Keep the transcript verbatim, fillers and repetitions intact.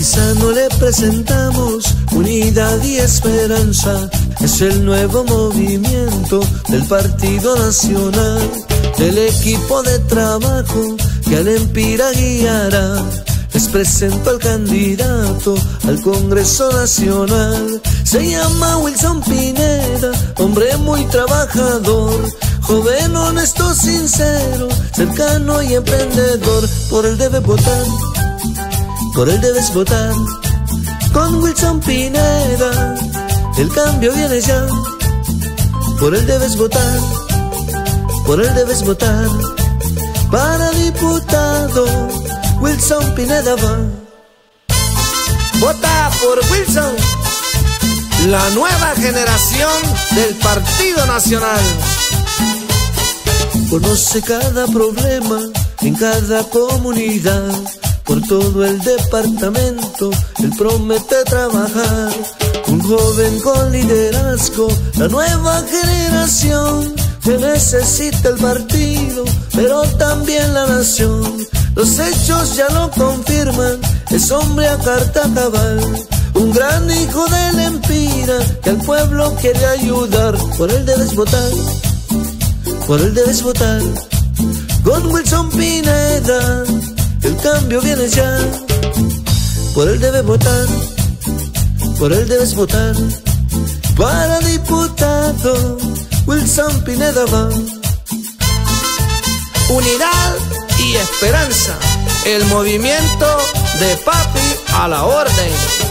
paisano le presentamos unidad y esperanza. Es el nuevo movimiento del Partido Nacional, del equipo de trabajo que al Empira guiará. Les presento al candidato al Congreso Nacional. Se llama Wilson Pineda, hombre muy trabajador, joven, honesto, sincero, cercano y emprendedor. Por él debes votar, por él debes votar. Con Wilson Pineda el cambio viene ya. Por él debes votar, por él debes votar. Para diputado Wilson Pineda va. Vota por Wilson, la nueva generación del Partido Nacional. Conoce cada problema en cada comunidad. Por todo el departamento él promete trabajar. Un joven con liderazgo, la nueva generación que necesita el partido, pero también la nación. Los hechos ya lo confirman, es hombre a carta cabal, un gran hijo del Empira que al pueblo quiere ayudar. Por él debes votar, por él debes votar. Con Wilson Pineda el cambio viene ya. Por él debes votar, por él debes votar. Para diputado Wilson Pineda va. Unidad y esperanza, el movimiento de Papi a la orden.